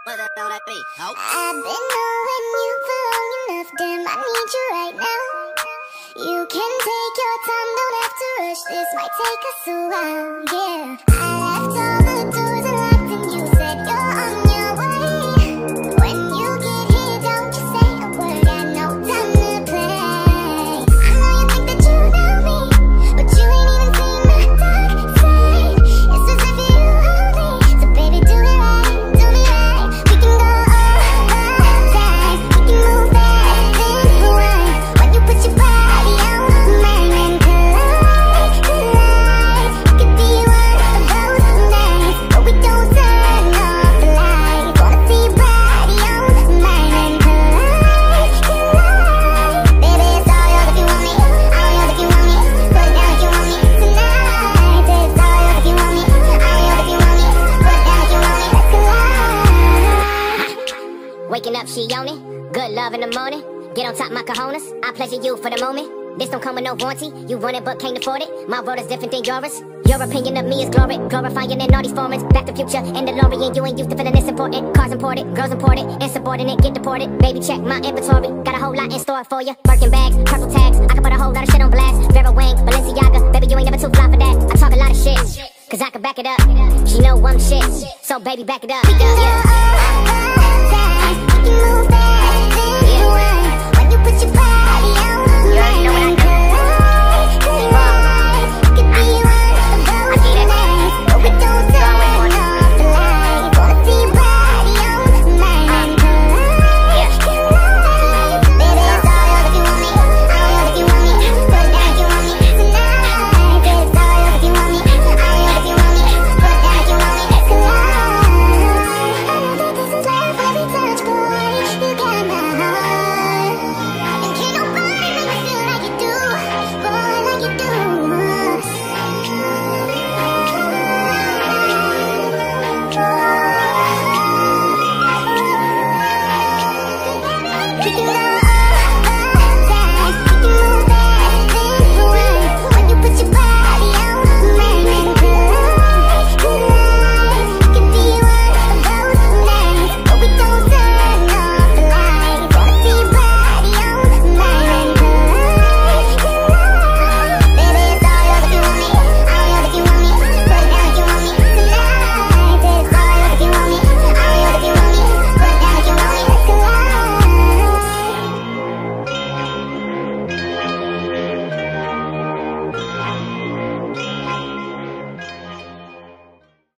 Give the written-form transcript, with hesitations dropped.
What the hell that be? Oh. I've been knowing you for long enough, damn, I need you right now. You can take your time, don't have to rush, this might take us a while, yeah. I left all the doors unlocked and you said you're on your way. When you get here, don't you say a word, got no time to play. I know you think that you know me, but you ain't even seen my dark side. It's as if you hold me, so baby do it right, do me right. We can go all time, we can move fast and rewind. When you put your body on mine and collide, collide. It could be one of those nights, but we don't turn off the lights. Wanna see your body on mine and collide, collide. Baby, it's all yours if you want me, all yours if you want me. Put it down if you want me tonight. It's all yours if you want me, all yours if you want me. Put it down if you want me, let's collide. Waking up, she on it. Good love in the morning. Get on top, my cojones. I pleasure you for the moment. This don't come with no warranty. You want it but can't afford it. My world is different than yours. Your opinion of me is glory, glorifying in all these formats. Back to Future and DeLorean. You ain't used to feeling this important. Cars imported, girls imported, insubordinate, get deported. Baby, check my inventory. Got a whole lot in store for you. Birkin bags, purple tags. I can put a whole lot of shit on blast. Vera Wang, Balenciaga. Baby, you ain't never too fly for that. I talk a lot of shit, cause I can back it up. She know I'm shit, so baby, back it up. We can go